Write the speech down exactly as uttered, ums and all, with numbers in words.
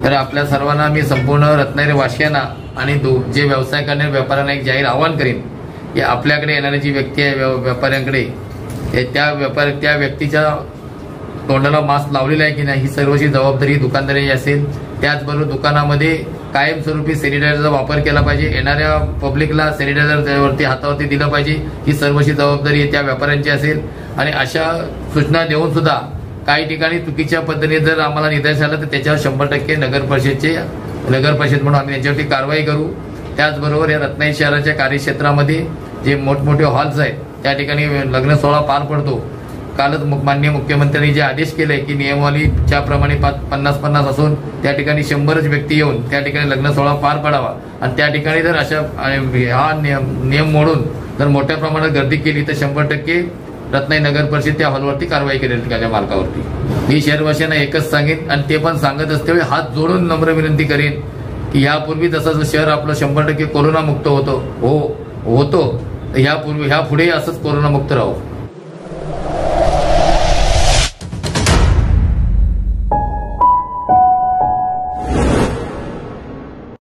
तर आपल्या सर्वांना मी संपूर्ण रत्नागिरी वासियांना आणि जे व्यवसाय करणाऱ्या व्यापाऱ्यांना एक जाहीर आवाहन करेन की आपल्याकडे येणारी जी व्यक्ती आहे व्यापाऱ्यांकडे त्या व्यापार त्या व्यक्तीच्या तोंडाला मास्क लावलेला आहे की नाही ही सर्वची जबाबदारी दुकानदाराची असेल। त्याचबरोबर दुकानामध्ये कायमस्वरूपी सॅनिटायझरचा वापर केला पाहिजे, येणाऱ्या पब्लिकला सॅनिटायझर वरती हातावरती दिलं पाहिजे, ही सर्वची जबाबदारी त्या व्यापाऱ्यांची असेल। आणि अशा सूचना देऊन सुद्धा काही ठिकाणी चुकीच्या पद्धतीने जर आम्हाला निर्देश आला तर त्याच्यावर शंभर टक्के नगर परिषदचे नगर परिषद म्हणून आम्ही त्यांच्यावरती कारवाई करू। त्याचबरोबर या रत्नागिरी शहराच्या कार्यक्षेत्रामध्ये जे मोठमोठे हॉल्स आहेत त्या ठिकाणी लग्न सोहळा पार पडतो, कालच माननीय मुख्यमंत्र्यांनी जे आदेश केले की नियमावलीच्या प्रमाणे पन्नास पन्नास असून त्या ठिकाणी शंभरच व्यक्ती येऊन त्या ठिकाणी लग्न सोहळा पार पडावा आणि त्या ठिकाणी जर अशा हा नियम मोडून जर मोठ्या प्रमाणात गर्दी केली तर शंभर टक्के रत्नागिरी नगर परिषद त्या हॉलवरती कारवाई करेल त्याच्या मालकावरती। मी शहरवासियांना एकच सांगेन आणि ते पण सांगत असते हात जोडून नम्र विनंती करेन की यापूर्वी जसं शहर आपलं शंभर टक्के कोरोना मुक्त होतो हो होतो यापूर्वी ह्या पुढे असंच कोरोना मुक्त राहू।